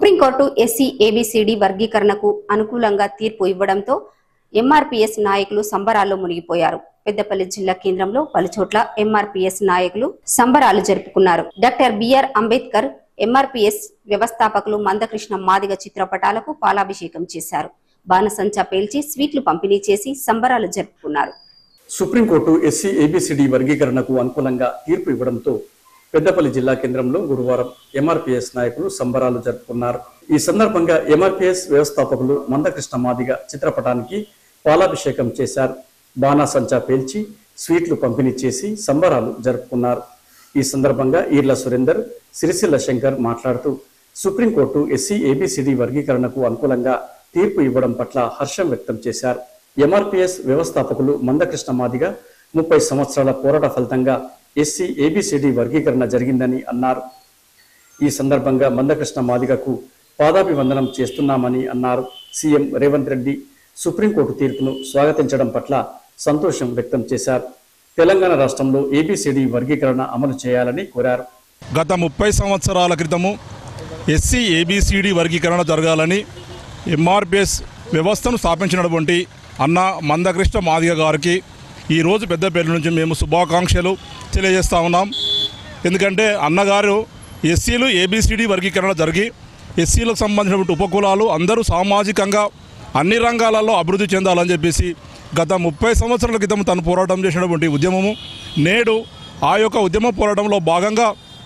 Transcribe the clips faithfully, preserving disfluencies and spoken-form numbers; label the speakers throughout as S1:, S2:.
S1: Supreme court SC A B C D వర్గీకరణకు అనుకూలంగా తీర్పు ఇవ్వడంతో ఎంఆర్పీఎస్ నాయకులు సంబరాల్లో మునిగిపోయారు. పెద్దపల్లి జిల్లా కేంద్రంలో పలుచోట్ల ఎంఆర్పీఎస్ నాయకులు సంబరాలు జరుపుకున్నారు. డాక్టర్ బిఆర్ అంబేద్కర్ ఎంఆర్పీఎస్ వ్యవస్థాపకులు మందకృష్ణ మాదిగ చిత్రపటాలకు పాలాభిషేకం చేశారు. బాణసంచా పేల్చి స్వీట్లు పంపిణీ చేసి సంబరాలు జరుపుకున్నారు.
S2: సుప్రీంకోర్టు ఎస్సీ ఏబిసిడి వర్గీకరణకు అనుకూలంగా తీర్పు ఇవ్వడంతో పెద్దపల్లి జిల్లా కేంద్రంలో గురువారం ఎంఆర్పీఎస్ నాయకులు సంబరాలు జరుపుకున్నారు. ఈ సందర్భంగా ఎంఆర్పీఎస్ వ్యవస్థాపకులు మందకృష్ణ మాదిగ చిత్రపటానికి పాలాభిషేకం చేశారు. బాణాసంచా పేల్చి స్వీట్లు పంపిణీ చేసి సంబరాలు జరుపుకున్నారు. ఈ సందర్భంగా ఈర్ల సురేందర్, సిరిసిల్ల శంకర్ మాట్లాడుతూ సుప్రీంకోర్టు ఎస్సీ ఏబిసిడి వర్గీకరణకు అనుకూలంగా తీర్పు ఇవ్వడం పట్ల హర్షం వ్యక్తం చేశారు. ఎంఆర్పీఎస్ వ్యవస్థాపకులు మందకృష్ణ మాదిగ ముప్పై సంవత్సరాల పోరాట ఫలితంగా ఎస్సీ ఏబిసిడి వర్గీకరణ జరిగిందని అన్నారు. ఈ సందర్భంగా మందకృష్ణ మాదిగకు పాదాభివందనం చేస్తున్నామని అన్నారు. సీఎం రేవంత్ రెడ్డి సుప్రీంకోర్టు తీర్పును స్వాగతించడం పట్ల సంతోషం వ్యక్తం చేశారు. తెలంగాణ రాష్ట్రంలో ఏబిసిడి వర్గీకరణ అమలు చేయాలని కోరారు.
S3: గత ముప్పై సంవత్సరాల క్రితము ఎస్సీ ఏబిసిడి వర్గీకరణ జరగాలని ఎంఆర్పీఎస్ వ్యవస్థను స్థాపించినటువంటి అన్న మందకృష్ణ మాదిగ గారికి ఈరోజు పెద్దపల్లి నుంచి మేము శుభాకాంక్షలు తెలియజేస్తూ ఉన్నాం. ఎందుకంటే అన్నగారు ఎస్సీలు ఏబిసిడి వర్గీకరణ జరిగి ఎస్సీలకు సంబంధించినటువంటి ఉపకులాలు అందరూ సామాజికంగా అన్ని రంగాలలో అభివృద్ధి చెందాలని చెప్పేసి గత ముప్పై సంవత్సరాల క్రితం తను పోరాటం చేసినటువంటి ఉద్యమము నేడు ఆ యొక్క ఉద్యమ పోరాటంలో భాగంగా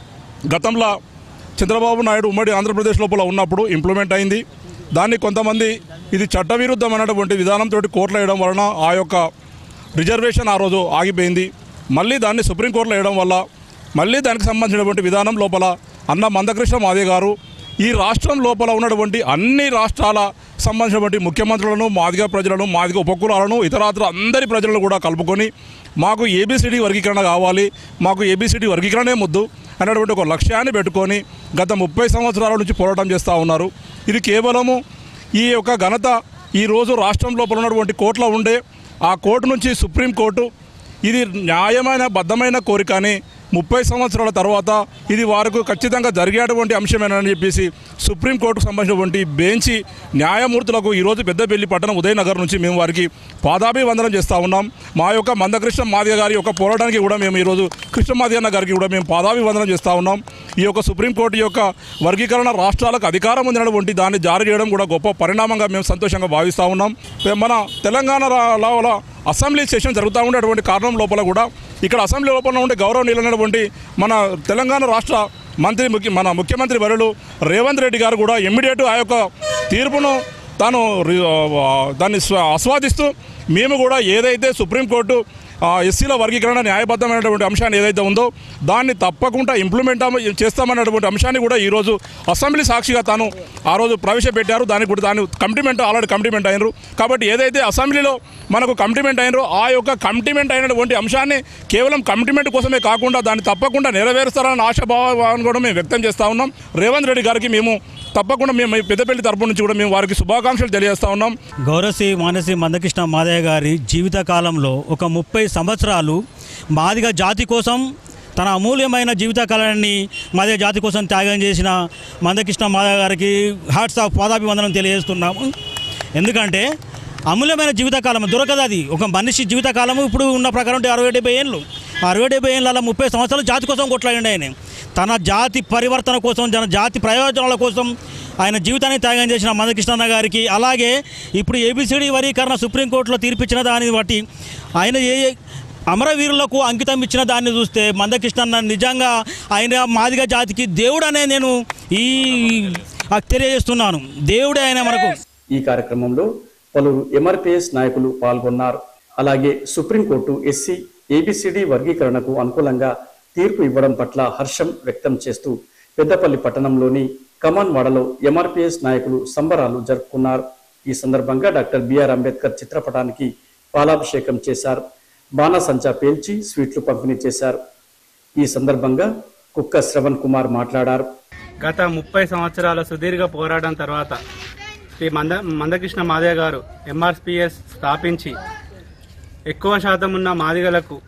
S3: గతంలో చంద్రబాబు నాయుడు ఉమ్మడి ఆంధ్రప్రదేశ్ లోపల ఉన్నప్పుడు ఇంప్లిమెంట్ అయింది. దాన్ని కొంతమంది ఇది చట్టవిరుద్ధమైనటువంటి విధానంతో కోర్టులో వేయడం వలన ఆ యొక్క రిజర్వేషన్ ఆ రోజు ఆగిపోయింది. మళ్ళీ దాన్ని సుప్రీంకోర్టులో వేయడం వల్ల మళ్ళీ దానికి సంబంధించినటువంటి విధానం లోపల అన్న మందకృష్ణ మాదిగ గారు ఈ రాష్ట్రం లోపల ఉన్నటువంటి అన్ని రాష్ట్రాల సంబంధించినటువంటి ముఖ్యమంత్రులను, మాదిగ ప్రజలను, మాదిగ ఉపకులాలను, ఇతరాతర అందరి ప్రజలను కూడా కలుపుకొని మాకు ఏబిసిడి వర్గీకరణ కావాలి, మాకు ఏబిసిడి వర్గీకరణే ముద్దు అనేటువంటి ఒక లక్ష్యాన్ని పెట్టుకొని గత ముప్పై సంవత్సరాల నుంచి పోరాటం చేస్తూ ఉన్నారు. ఇది కేవలము ఈ యొక్క ఘనత ఈరోజు రాష్ట్రం లోపల ఉన్నటువంటి కోర్టులో ఉండే ఆ కోర్టు నుంచి సుప్రీంకోర్టు ఇది న్యాయమైన బద్ధమైన కోరికని ముప్పై సంవత్సరాల తర్వాత ఇది వారికి ఖచ్చితంగా జరిగేటువంటి అంశమేనని చెప్పేసి సుప్రీంకోర్టుకు సంబంధించినటువంటి బెంచి న్యాయమూర్తులకు ఈరోజు పెద్దపల్లి పట్టణం ఉదయనగర్ నుంచి మేము వారికి పాదాభివందనం చేస్తూ ఉన్నాం. మా యొక్క మందకృష్ణ మాదిగ గారి యొక్క పోరాటానికి కూడా మేము ఈరోజు కృష్ణ మాదిగ గారికి కూడా మేము పాదాభివందనం చేస్తూ ఉన్నాం. ఈ యొక్క సుప్రీంకోర్టు యొక్క వర్గీకరణ రాష్ట్రాలకు అధికారం ఉందినటువంటి దాన్ని జారీ చేయడం కూడా గొప్ప పరిణామంగా మేము సంతోషంగా భావిస్తూ ఉన్నాం. మన తెలంగాణలో అసెంబ్లీ సెషన్ జరుగుతూ ఉండేటువంటి కారణం లోపల కూడా ఇక్కడ అసెంబ్లీ లోపల ఉండే గౌరవనీయులైనటువంటి మన తెలంగాణ రాష్ట్ర మంత్రి ముఖ్య మన ముఖ్యమంత్రి వర్యులు రేవంత్ రెడ్డి గారు కూడా ఇమ్మీడియట్ ఆ యొక్క తీర్పును తాను దాన్ని ఆస్వాదిస్తూ మేము కూడా ఏదైతే సుప్రీంకోర్టు ఎస్సీల వర్గీకరణ న్యాయబద్ధమైనటువంటి అంశాన్ని ఏదైతే ఉందో దాన్ని తప్పకుండా ఇంప్లిమెంట్ చేస్తామన్నటువంటి అంశాన్ని కూడా ఈరోజు అసెంబ్లీ సాక్షిగా తాను ఆ రోజు ప్రవేశపెట్టారు. దానికి కూడా దాని కమిట్మెంట్ ఆల్రెడీ కమిట్మెంట్ అయినారు. కాబట్టి ఏదైతే అసెంబ్లీలో మనకు కమిట్మెంట్ అయినారో ఆ యొక్క కమిట్మెంట్ అయినటువంటి అంశాన్ని కేవలం కమిట్మెంట్ కోసమే కాకుండా దాన్ని తప్పకుండా నెరవేరుస్తారన్న ఆశాభావాన్ని కూడా మేము వ్యక్తం చేస్తూ ఉన్నాం. రేవంత్ రెడ్డి గారికి మేము తప్పకుండా మేము పెద్దపల్లి తరపు నుంచి కూడా మేము వారికి శుభాకాంక్షలు తెలియజేస్తూ ఉన్నాం.
S4: గౌరవశ్రీ మానసి మందకృష్ణ మాదిగ గారి జీవిత కాలంలో ఒక ముప్పై సంవత్సరాలు మాదిగ జాతి కోసం తన అమూల్యమైన జీవితకాలాన్ని మాదిగ జాతి కోసం త్యాగం చేసిన మందకృష్ణ మాదిగ గారికి హార్ట్స్ ఆఫ్ పాదాభివందనం తెలియజేస్తున్నాము. ఎందుకంటే అమూల్యమైన జీవితకాలం దొరకదు. అది ఒక మనిషి జీవితకాలము ఇప్పుడు ఉన్న ప్రకారం అరవై డెబ్బై ఏళ్ళు అరవై డెబ్బై ఏళ్ళ ముప్పై సంవత్సరాలు జాతి కోసం కొట్లాడండి. ఆయన తన జాతి పరివర్తన కోసం, తన జాతి ప్రయోజనాల కోసం ఆయన జీవితాన్ని త్యాగం చేసిన మందకృష్ణ గారికి, అలాగే ఇప్పుడు ఏబిసిడి వర్గీకరణ సుప్రీంకోర్టులో తీర్పిచ్చిన దాన్ని బట్టి ఆయన ఏ అమరవీరులకు అంకితం ఇచ్చిన దాన్ని చూస్తే మందకృష్ణ నిజంగా ఆయన మాదిగ జాతికి దేవుడు అనే నేను ఈ తెలియజేస్తున్నాను. దేవుడే ఆయన మనకు.
S2: ఈ కార్యక్రమంలో పలువురు ఎంఆర్పీఎస్ నాయకులు పాల్గొన్నారు. అలాగే సుప్రీంకోర్టు ఎస్సీ ఏబిసిడి వర్గీకరణకు అనుకూలంగా తీర్పు ఇవ్వడం పట్ల హర్షం వ్యక్తం చేస్తూ పెద్దపల్లి పట్టణంలోని కమాన్ వాడలో ఎంఆర్పీఎస్ నాయకులు సంబరాలు జరుపుకున్నారు. ఈ సందర్భంగా డాక్టర్ బిఆర్ అంబేద్కర్ చిత్రపటానికి పాలాభిషేకం చేశారు. బాణసంచా పేల్చి స్వీట్లు పంపిణీ చేశారు. ఈ సందర్భంగా కుక్క శ్రవణ్ కుమార్ మాట్లాడారు.
S5: గత ముప్పై సంవత్సరాల సుదీర్ఘ పోరాటం తర్వాత శ్రీ మంద మందకృష్ణ మాదిగ గారు ఎంఆర్పీఎస్ స్థాపించి ఎక్కువ శాతం ఉన్న మాదిగలకు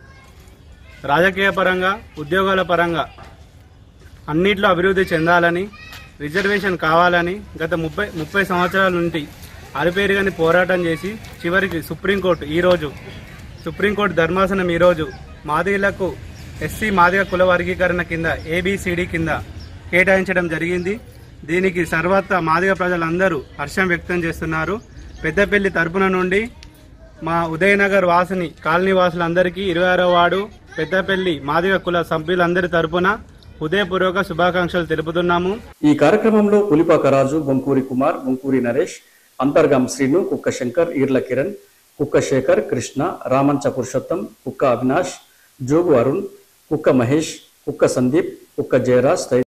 S5: రాజకీయ పరంగా, ఉద్యోగాల పరంగా అన్నిట్లో అభివృద్ధి చెందాలని రిజర్వేషన్ కావాలని గత ముప్పై ముప్పై సంవత్సరాల నుండి అలుపేరుగాని పోరాటం చేసి చివరికి సుప్రీంకోర్టు ఈరోజు సుప్రీంకోర్టు ధర్మాసనం ఈరోజు మాదిగలకు ఎస్సీ మాదిగ కుల వర్గీకరణ కింద ఏబిసిడి కింద కేటాయించడం జరిగింది. దీనికి సర్వత్రా మాదిగ ప్రజలందరూ హర్షం వ్యక్తం చేస్తున్నారు. పెద్దపల్లి తరపున నుండి మా ఉదయనగర్ వాసిని కాలనీ వాసులందరికీ ఇరవై ఆరో వార్డు పెద్దపల్లి మాదిగ కుల సభ్యులందరి తరపున హృదయపూర్వక శుభాకాంక్షలు తెలుపుతున్నాము.
S2: ఈ కార్యక్రమంలో పులిపాక రాజు, బొంకూరి కుమార్, బొంకూరి నరేష్, అంతర్గాం శ్రీను, కుక్క శంకర్, ఈర్ల కిరణ్, కుక్క శేఖర్, కృష్ణ, రామంచ పురుషోత్తం, కుక్క అవినాష్, జోగు అరుణ్, కుక్క మహేష్, కుక్క సందీప్, కుక్క జయరాజ్